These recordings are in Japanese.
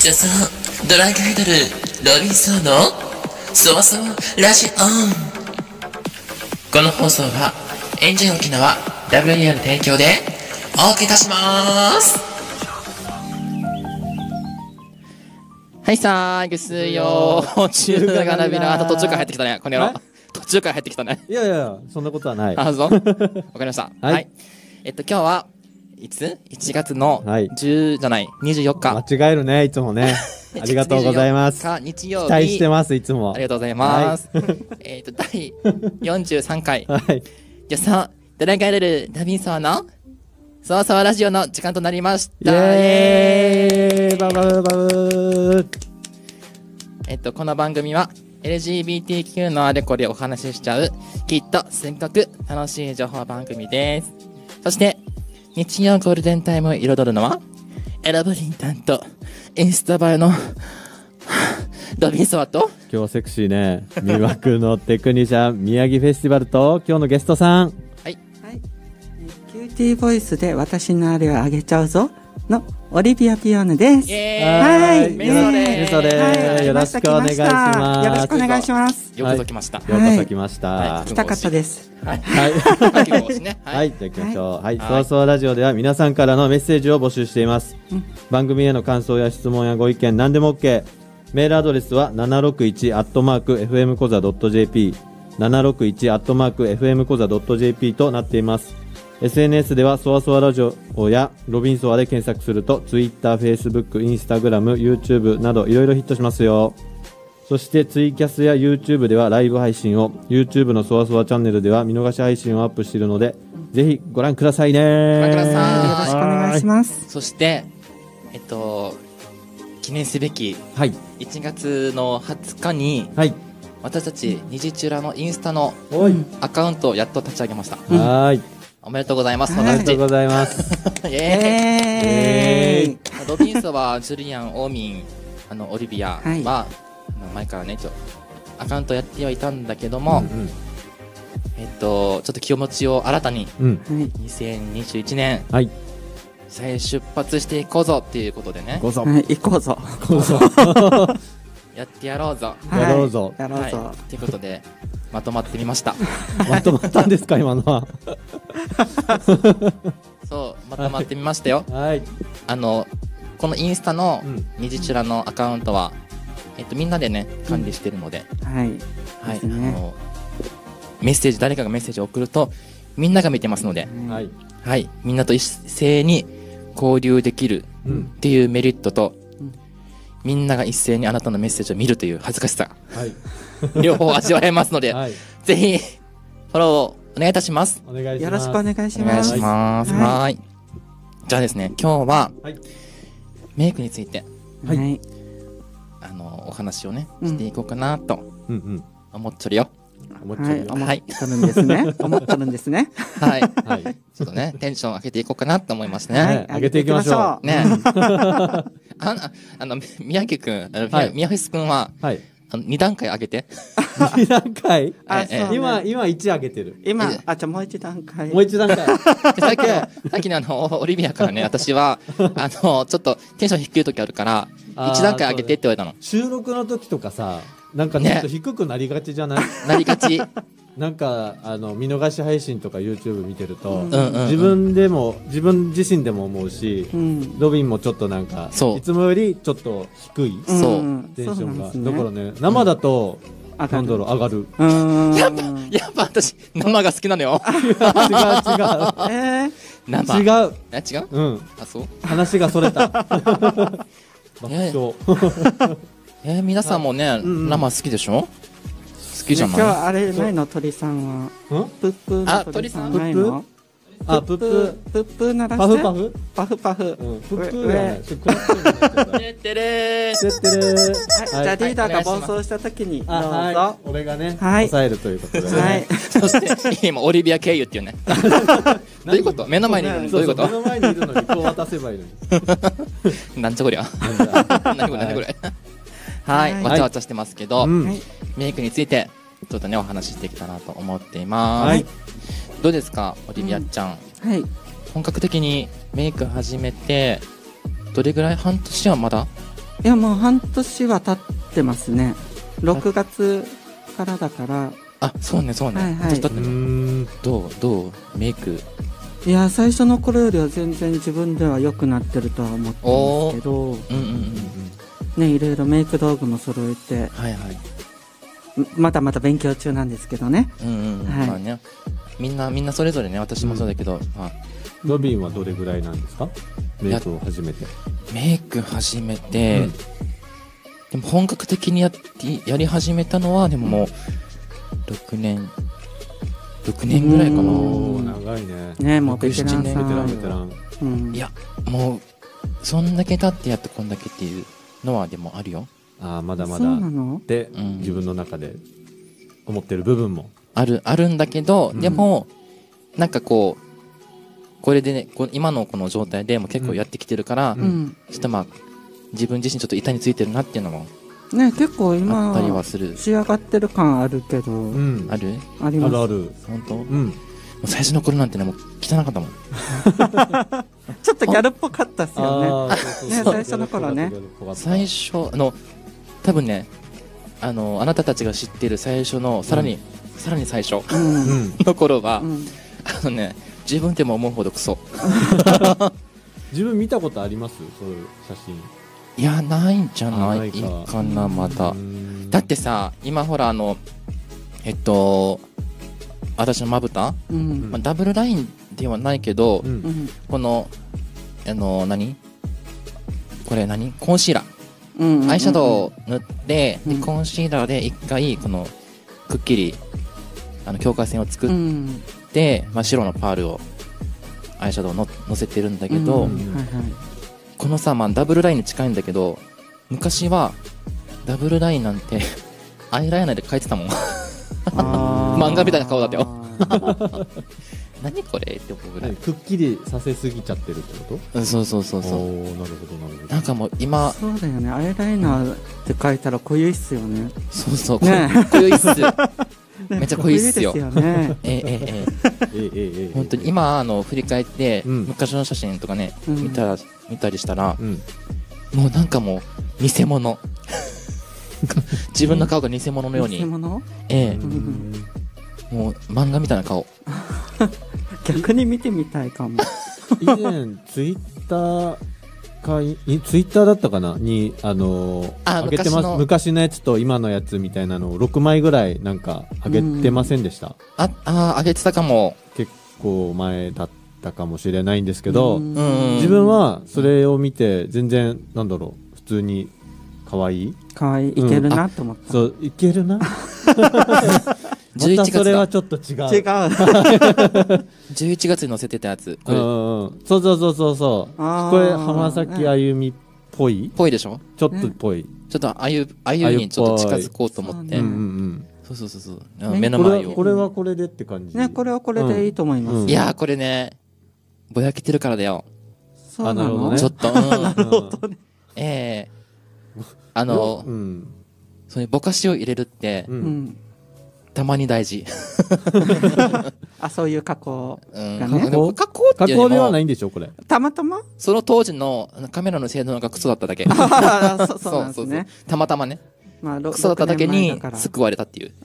じゃあさ、ドライブアイドルロビンソーのそわそわラジオ。この放送はエンジン沖縄 WER の提供でお送りいたします。はいさー、月曜中華がなびな。途中から入ってきたね、この野郎。途中から入ってきたね。 いやいや、そんなことはない。 あ、そう。わかりました。 はい。 今日はいつ ?1 月の10じゃない、24日。 間違えるね、いつもね。ありがとうございます。 日曜日。 期待してます、いつも。 ありがとうございます。第43回。 はい。 じゃあさ、ドライブアイドルダビンソーのそわそわラジオの時間となりました。 イエーイバブバブこの番組は LGBTQ のあれこれお話ししちゃうきっとすっごく楽しい情報番組です。そして日曜ゴールデンタイムを彩るのはエラブリンタンとインスタ映えのドビンソワと今日はセクシーね。魅惑のテクニシャン宮城フェスティバルと今日のゲストさん。 はい。キューティーボイスで私のあれをあげちゃうぞのオリビアピオーヌです。 はい。 メソでよろしくお願いします。 よろしくお願いします。 ようこそ来ました。 ようこそ来ました。 来たかったです。 はい。はい。じゃあ行きましょう。はい。そわそわラジオでは皆さんからのメッセージを募集しています。番組への感想や質問やご意見何でも OK。メールアドレスは 761@fmkoza.jp 761@fmkoza.jp となっています。SNS ではそわそわラジオやロビンソワで検索すると Twitter、Facebook、Instagram、YouTube などいろいろヒットしますよ。そしてツイキャスや YouTube ではライブ配信を、 YouTube のそわそわチャンネルでは見逃し配信をアップしているのでぜひご覧くださいね。 ご覧ください。 よろしくお願いします。 そして記念すべき1月の20日に、はい、私たちにじちゅらのインスタのアカウントをやっと立ち上げました。はい、おめでとうございます。 おめでとうございます。 イエーイ。ロビンソはジュリアン、オーミン、オリビアは、前からねアカウントやってはいたんだけども、ちょっと気持ちを新たに、2021年、再出発していこうぞっていうことでね。 行こうぞ。 やってやろうぞ。 やろうぞ。 やろうぞ。 ということでまとまってみました。 まとまったんですか今のは。 そう、まとまってみましたよ。 はい。 このインスタのにじちゅらのアカウントはみんなでね管理してるので、はい、メッセージ、誰かがメッセージを送るとみんなが見てますので、はい、みんなと一斉に交流できるっていうメリットと、みんなが一斉にあなたのメッセージを見るという恥ずかしさ、両方味わえますので、ぜひフォローお願いいたします。 よろしくお願いします。 お願いします。はい。じゃあですね、今日はメイクについて、お話をねしていこうかなと思っちょるよ。 思ってるんですね。思ってるんですね。 はい。ちょっとね、テンション上げていこうかなと思いますね。 上げていきましょう。 ね。宮城くん、宮フェスくんは、2段階上げて。 2段階今1上げてる。 じゃあもう1段階。 もう1段階。 さっきのオリビアからね、私は、ちょっとテンション低い時あるから、1段階上げてって言われたの。 収録の時とかさ、なんかちょっと低くなりがちじゃない？ なりがち。 なんか見逃し配信とか YouTube 見てると、自分自身でも思うし、ロビンもちょっとなんかいつもよりちょっと低いテンションが。だからね、生だとなんだろう、上がる。 やっぱ私生が好きなのよ。 違う。 生。違う。 うん。 あ、そう。 話がそれた。爆笑。 皆さんもね、生好きでしょ？好きじゃない？ 今日あれないの、鳥さんは。プップの鳥さんないの？プップ鳴らして。パフ。プップね。 てってれー。 じゃあリーダーが暴走した時にどうぞ。 俺がね、抑えるということで。 はい。そして今オリビア経由っていうね。どういうこと？目の前にいるのにどういうこと？ 目の前にいるのにこう渡せばいいのに。 なんじゃこりゃ。何これ。はい、わちゃわちゃしてますけど、メイクについてちょっとねお話ししていけたらなと思っています。どうですか、オリビアちゃん。本格的にメイク始めてどれぐらい？半年はまだいやもう半年は経ってますね。6月からだから。 あ、そうねそうね、 はいはい、 どうメイク。 いや最初の頃よりは全然自分では良くなってるとは思ってますけど、ね、いろいろメイク道具も揃えて、 はいはい、 まだまだ勉強中なんですけどね。 はい、まあね、みんなそれぞれね、私もそうだけど、まあ、 ロビンはどれぐらいなんですか、メイクを始めて。 メイク始めて、でも本格的にやり始めたのはでももう6年ぐらいかな。 長いね。 ね、もうベテランさん。 ベテラン。 いやもうそんだけ経ってやっとこんだけっていうのはでもあるよ。 ああ、まだまだで、自分の中で思ってる部分もあるんだけど、でもなんかこれでね、今のこの状態でも結構やってきてるから、ちょっとまあ自分自身ちょっと板についてるなっていうのもね、結構今あったりはする。 仕上がってる感あるけど、 あるあります。 ある本当。最初の頃なんてね、もう汚かったもん。 ちょっとギャルっぽかったっすよね。最初の頃ね。 最初多分ね、あなたたちが知ってる最初のさらに最初の頃は、自分でも思うほどクソ。 自分見たことあります？そういう写真。 いや、ないんじゃないかな、まだ。だってさ、今ほら私のまぶた、ダブルラインではないけど、この何コンシーラー、アイシャドウを塗って、でコンシーラーで一回このくっきり境界線を作って、白のパールをアイシャドウをのせてるんだけど、このさ、ダブルラインに近いんだけど、昔はダブルラインなんてアイライナーで描いてたもん。漫画みたいな顔だったよ。何これって思うぐらい。 くっきりさせすぎちゃってるってこと？ そう。 なるほど。 なんかもう今、 そうだよね、アイライナーって書いたら濃ゆいっすよね。 そう濃ゆいっす。めっちゃ濃いっすよ。本当に今振り返って昔の写真とかね見たりしたら、もうなんかもう偽物。自分の顔が偽物のように。偽物？もう漫画みたいな顔。 逆に見てみたいかも。 以前ツイッターだったかなに上げてます。昔のやつと今のやつみたいなのを6枚ぐらいなんか上げてませんでした？ 上げてたかも。 結構前だったかもしれないんですけど、自分はそれを見て全然普通に可愛いいけるなと思った。 そう、いけるな。 11月それはちょっと違う。 11月に載せてたやつ。 そう。これ浜崎あゆみっぽいでしょ。 ちょっとっぽい。 ちょっとあゆにちょっと近づこうと思って。そう。目の前を。 これはこれでって感じ。 ね、これはこれでいいと思います。 いや、これね、ぼやけてるからだよ。 そうなの？ ちょっと。 なるほどね。そういうぼかしを入れるってたまに大事。 そういう加工がね。 加工っていうのも加工ではないんでしょこれ。 たまたま？ その当時のカメラの性能がクソだっただけ。 そうなんですね。 たまたまね。クソだっただけに救われたっていう。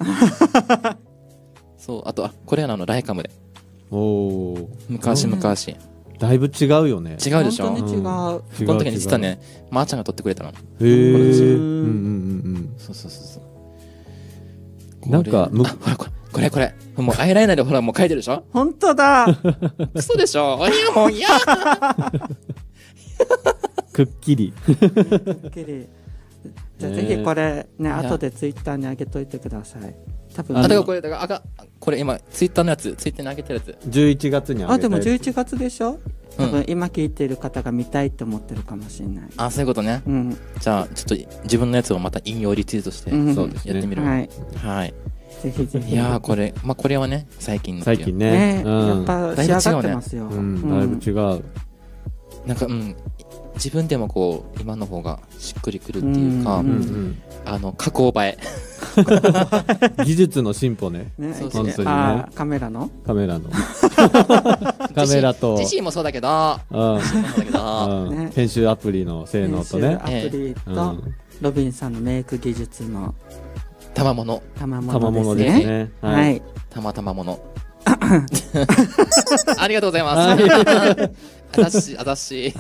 そう、あとこれはライカムで。昔。 だいぶ違うよね。 違うでしょ。 本当に違う。この時に実はね、まーちゃんが撮ってくれたの。 へえ。 そう。 なんかほらこれもうアイライナーでほらもう描いてるでしょ。 本当だ。 クソでしょ。いやもういや。 くっきり。 じゃあぜひこれね、後でツイッターに上げといてください。多分これ今ツイッターのやつ、ツイッターに上げてるやつ。 11月に上げた。 でも11月でしょ。多分今聞いている方が見たいって思ってるかもしれない。 そういうことね。じゃあちょっと自分のやつをまた引用リツイートしてやってみる。はい。 ぜひ。 いやこれはね最近ね。 やっぱ仕上がってますよ。 だいぶ違う。 なんか自分でも今の方がしっくりくるっていうか、加工映え。 技術の進歩ね。 そう本当にね。 カメラのカメラと自身もそうだけど、 編集アプリの性能とね。 アプリとロビンさんのメイク技術の賜物ですね。 はい。 たまたまもの。ありがとうございます。あざしい。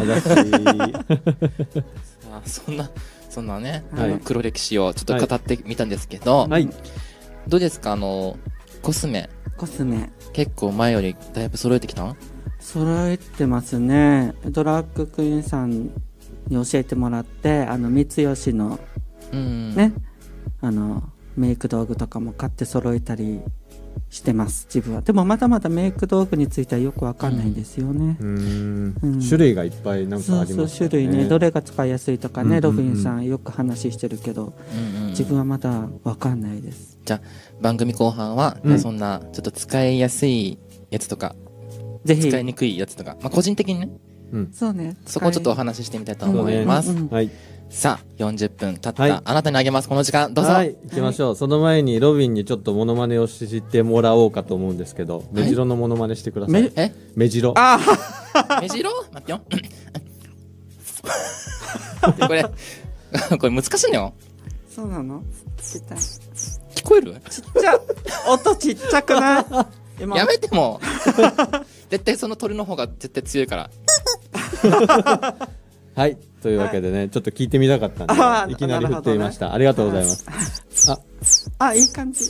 そんなね、黒歴史をちょっと語ってみたんですけど、どうですか、コスメ結構前よりだいぶ揃えてきたの？ 揃えてますね。ドラッグクイーンさんに教えてもらって、三吉のね、メイク道具とかも買って揃えたりしてます自分は。でもまだまだメイク道具についてはよくわかんないんですよね。 種類がいっぱいなんかありますね。 そう種類ね、どれが使いやすいとかね、ロビンさんよく話してるけど、自分はまだわかんないです。 じゃあ番組後半は、そんなちょっと使いやすいやつとか使いにくいやつとか、個人的にね、 そうね、 そこをちょっとお話ししてみたいと思います。さあ40分経ったあなたにあげます。この時間どうぞ。 行きましょう。その前にロビンにちょっとモノマネをしてもらおうかと思うんですけど、目白のモノマネしてください。目白。 目白？待ってよ。これ難しいのよ。 そうなの？ 聞こえる？ 音ちっちゃくない？ やめても。絶対その鳥の方が絶対強いから。 はい、というわけでね、ちょっと聞いてみたかったんで、いきなり振ってみました。ありがとうございます。 いい感じ。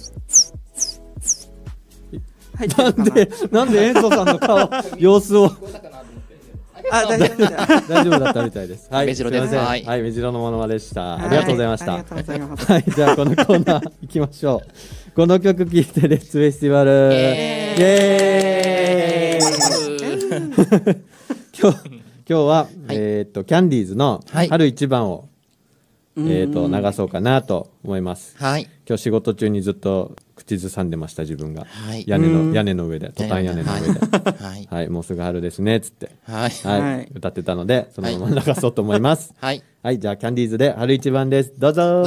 なんでエンゾさんの顔、様子を。 大丈夫だったみたいです。はい、 目白です。 はい、目白のものまねでした。ありがとうございました。はい、じゃあこのコーナー行きましょう。この曲聴いてレッツフェスティバル。イエーイ。今日は、キャンディーズの春一番を、流そうかなと思います。今日仕事中にずっと口ずさんでました、自分が。屋根の上で、トタン屋根の上で。はい、もうすぐ春ですね、つって。歌ってたので、そのまま流そうと思います。はい、じゃあキャンディーズで春一番です。どうぞ。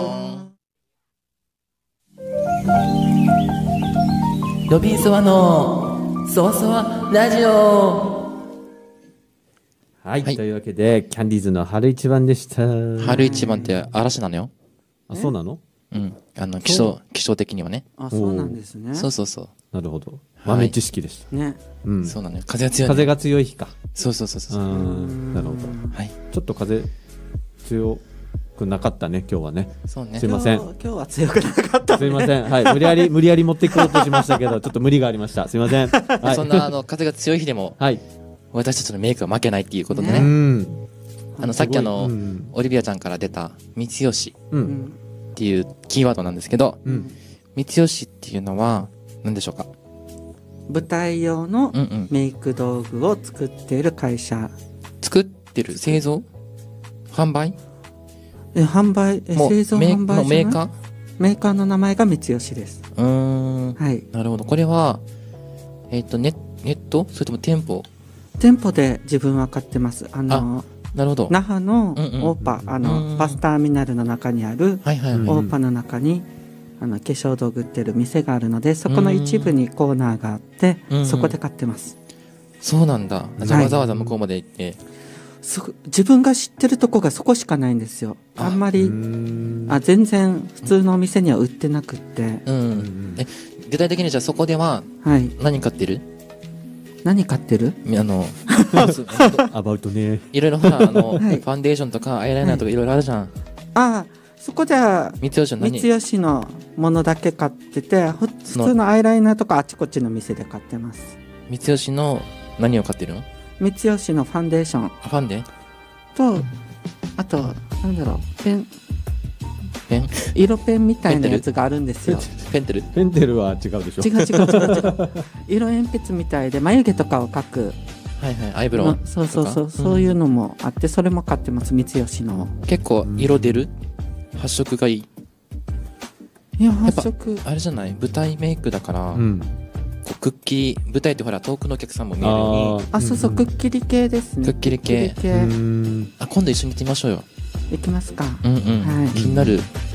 ロビンソワのそわそわラジオ。 はい、というわけでキャンディーズの春一番でした。 春一番って嵐なのよ。 そうなの？ 気象的にはね。 そうなんですね。 そう。 なるほど。豆知識でした。 ね。 そうなのよ。風が強い日か。そう。 なるほど。はい。ちょっと風強くなかったね、今日はね。 そうね。 すいません。 今日は強くなかった。 すいません。はい。無理やり持っていこうとしましたけど、ちょっと無理がありました。すいません。 そんな風が強い日でも。私たちのメイクは負けないっていうことでね。さっきオリビアちゃんから出た三吉っていうキーワードなんですけど、三吉っていうのは何でしょうか？ 舞台用のメイク道具を作っている会社。 作ってる？製造？販売？ 販売、製造販売メーカー？ メーカーの名前が三吉です。 はい。なるほど。これはネット？それとも店舗で自分は買ってます。 なるほど。 那覇のオーパ、バスターミナルの中にあるオーパの中に化粧道具売ってる店があるので、そこの一部にコーナーがあって、そこで買ってます。 そうなんだ。じゃあわざわざ向こうまで行って、 自分が知ってるとこがそこしかないんですよ。あんまり全然普通のお店には売ってなくって。 具体的にじゃあそこでは何買ってる？ 何買ってる？ アバウトね。 いろいろほらファンデーションとかアイライナーとかいろいろあるじゃん。 そこでは三吉のものだけ買ってて、普通のアイライナーとかあちこちの店で買ってます。 三吉の何を買ってるの？ 三吉のファンデーション。 ファンデ？ とあとなんだろう、ペン色ペンみたいなやつがあるんですよ。 ペンテルは違うでしょ。 違う色鉛筆みたいで眉毛とかを描く、 アイブロウ、 そういうのもあって、それも買ってます。三吉の。 結構色出る？発色がいい？ いや、発色あれじゃない、舞台メイクだから、くっきり、舞台ってほら遠くのお客さんも見えるように。 そう、くっきり系ですね。 くっきり系。今度一緒に行ってみましょうよ。 行きますか。 気になる。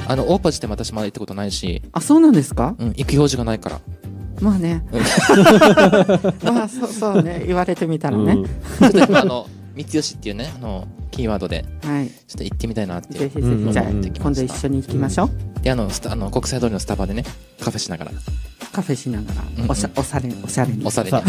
オーパ自体も私まだ行ったことないし。 あ、そうなんですか？ うん、行く用事がないから。 まあね。まあそうね、言われてみたらね。 ちょっと今三吉っていうねキーワードでちょっと行ってみたいなっていう。 ぜひぜひ、じゃあ今度一緒に行きましょう。 で国際通りのスタバでねカフェしながら。 カフェしながらおしゃれに。 おしゃれに。おしゃれに。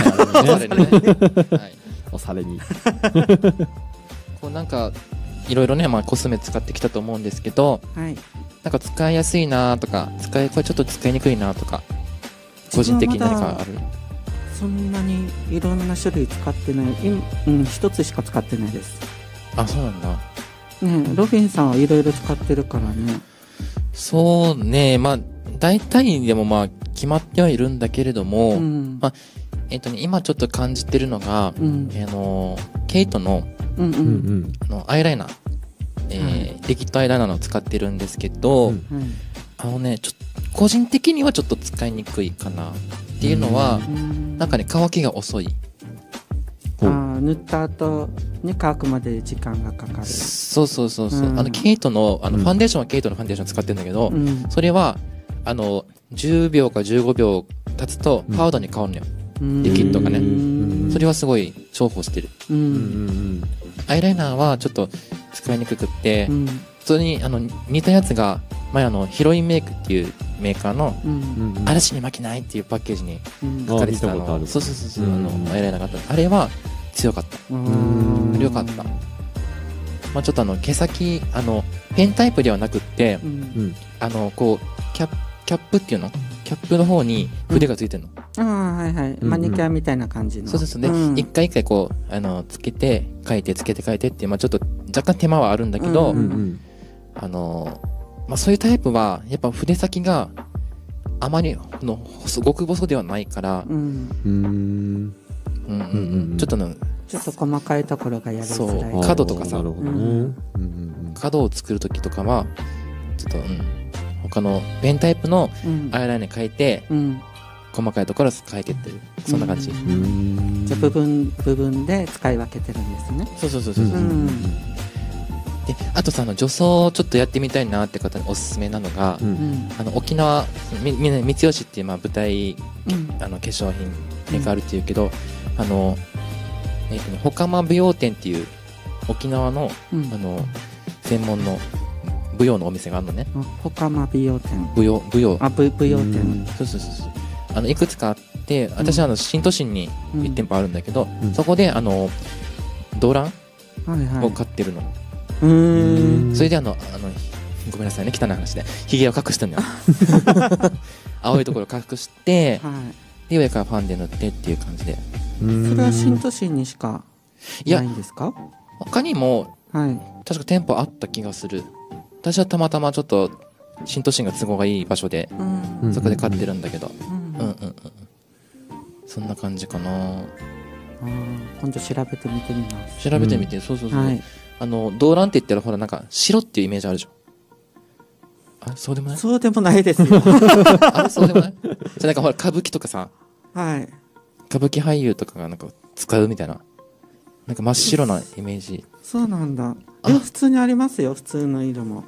おしゃれに。 こうなんかいろいろね、コスメ使ってきたと思うんですけど、なんか使いやすいなとかこれちょっと使いにくいなとか個人的に何かある？ そんなにいろんな種類使ってない。一つしか使ってないです。 あ、そうなんだ。 ね、ロビンさんはいろいろ使ってるからね。 そうね、大体でも決まってはいるんだけれども、今ちょっと感じてるのが、ケイトのアイライナー、リキッドアイライナーを使ってるんですけど、ちょっと個人的にはちょっと使いにくいかなっていうのは、なんかね、乾きが遅い。 塗った後に乾くまで時間がかかる。 そう。ケイトのファンデーションはケイトのファンデーション使ってるんだけど、それは10秒か15秒経つとパウダーに変わるのよ、リキッドがね。それはすごい重宝してる。アイライナーはちょっと使いにくくって、普通に似たやつが前ヒロインメイクっていうメーカーの嵐に負けないっていうパッケージに書かれてたそうアイライナーがあった。あれは強かった。良かった。ちょっと毛先ペンタイプではなくってこうキャップっていうの、キャップの方に筆がついてるの。 マニキュアみたいな感じの。 そうで、一回一回こうつけて書いてつけて書いてっていうちょっと若干手間はあるんだけど、そういうタイプはやっぱ筆先があまり極細ではないから、ちょっと細かいところがやりづらい。 角とかさ、角を作る時とかはちょっと他のペンタイプのアイライナー描いて、細かいところを描いてってる、そんな感じ。 じゃあ部分で使い分けてるんですね。 そう。であとさ、女装ちょっとやってみたいなって方におすすめなのが、沖縄三吉っていう舞台化粧品があるっていうけど、ほかま舞踊店っていう沖縄の専門の舞踊のお店があるのね。 ほかま舞踊店。 舞踊店。 そういくつかあって、私は新都心に1店舗あるんだけど、そこで動乱を買ってるの。それでごめんなさいね、汚い話でひげを隠してるのよ。青いところを隠して、で上からファンで塗ってっていう感じで。 それは新都心にしかないんですか？ 他にも確か店舗あった気がする。私はたまたまちょっと新都心が都合がいい場所でそこで買ってるんだけど、そんな感じかな。 今度調べてみてみます。 調べてみて、そう。動乱って言ったらほらなんか白っていうイメージあるじゃん。そうでもない？ そうでもないですよ。 あれそうでもない？じゃあなんかほら歌舞伎とかさ、歌舞伎俳優とかがなんか使うみたいな、なんか真っ白なイメージ。 そうなんだ。普通にありますよ、普通の色も。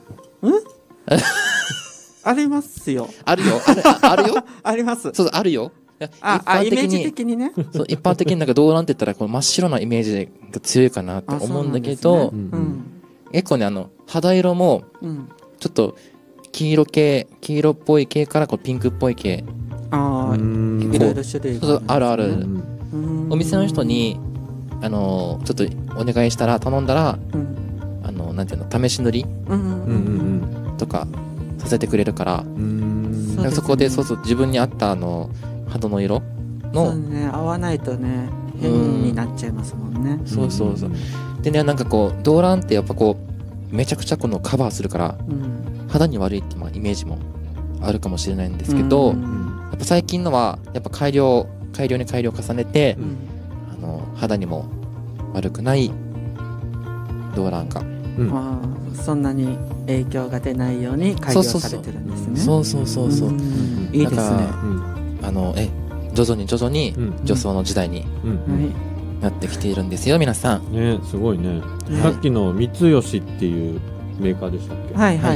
ありますよ。 あるよ。 あります。 そう、あるよ。 イメージ的にね。 そう、一般的になんか動乱って言ったらこの真っ白なイメージが強いかなと思うんだけど、結構ね肌色もちょっと黄色っぽい系からこうピンクっぽい系、いろいろ種類がある。お店の人にちょっとお願いしたら、頼んだらなんていうの、試し塗りとかさせてくれるから、そこで自分に合った肌の色の、 合わないとね変になっちゃいますもんね。 そうでね、なんかこう動乱ってやっぱこうめちゃくちゃこのカバーするから、肌に悪いってイメージもあるかもしれないんですけど、やっぱ最近のはやっぱ改良に改良を重ねて、肌にも悪くない動乱が、 そんなに影響が出ないように改良されてるんですね。 そういいですね。 徐々に女装の時代になってきているんですよ、皆さん。 ね、すごいね。さっきの三吉っていうメーカーでしたっけ？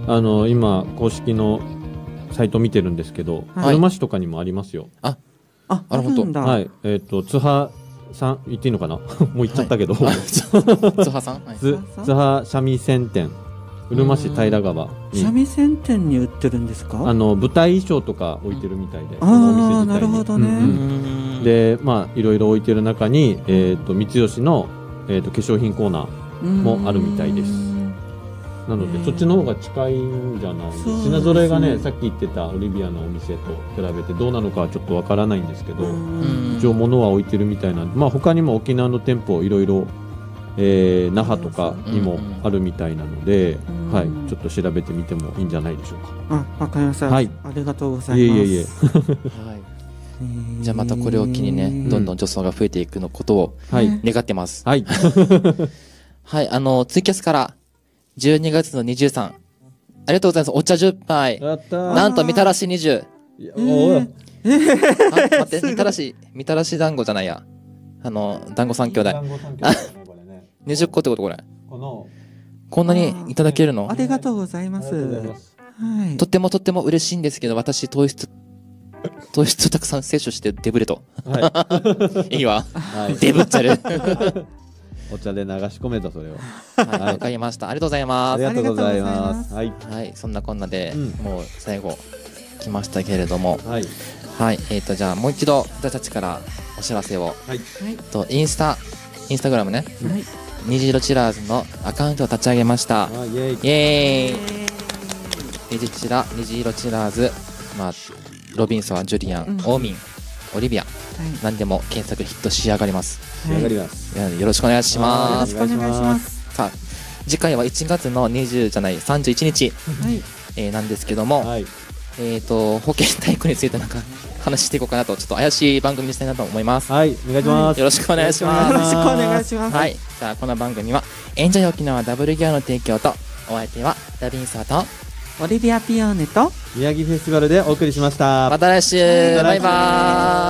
今公式のサイト見てるんですけど、うるま市とかにもありますよ。 あるんだ。 はい。津波さん言っていいのかなもう言っちゃったけど、津波さん、 津波三味線店、うるま市平川に三味線店に売ってるんですか？ 舞台衣装とか置いてるみたいで、 ああ、なるほどね。 で、まあいろいろ置いてる中に三吉の化粧品コーナーもあるみたいです。なのでそっちの方が近いんじゃないですか。品揃えがね、さっき言ってたオリビアのお店と比べてどうなのかはちょっとわからないんですけど、一応物は置いてるみたいなんで、まあ他にも沖縄の店舗いろいろ那覇とかにもあるみたいなので、はい、ちょっと調べてみてもいいんじゃないでしょうか。 わかりました。はい、ありがとうございます。 いえ。 じゃあまたこれを機にね、どんどん女装が増えていくのことを願ってます。 はい。 はい、ツイキャスから12月の23、ありがとうございます。お茶10杯。なんとみたらし20。待って、みたらし団子じゃないや。団子3兄弟。20個ってことこれ。こんなにいただけるの？ ありがとうございます。 とっても嬉しいんですけど、私糖質たくさん摂取してデブレと。いいわ。デブっちゃる。 お茶で流し込めたそれを。 はい、わかりました。ありがとうございます。 ありがとうございます。 はい、そんなこんなで、もう最後来ましたけれども、はい、じゃあもう一度私たちからお知らせを。インスタグラムね、虹色チラーズのアカウントを立ち上げました。イエーイ。虹色チラーズ、まあロビンソン、ジュリアン、オーミン、オリビア、何でも検索ヒット仕上がります。 仕上がります。 よろしくお願いします。 よろしくお願いします。 さあ、次回は1月の31日なんですけども、保健体育についてなんか話していこうかなと、ちょっと怪しい番組にしたいなと思います。 はい、お願いします。 よろしくお願いします。 よろしくお願いします。 はい、じゃあこの番組はエンジョイ沖縄ダブルギアの提供と、お相手はラビンサーとオリビアピオーネと宮城フェスティバルでお送りしました。 また来週、バイバーイ。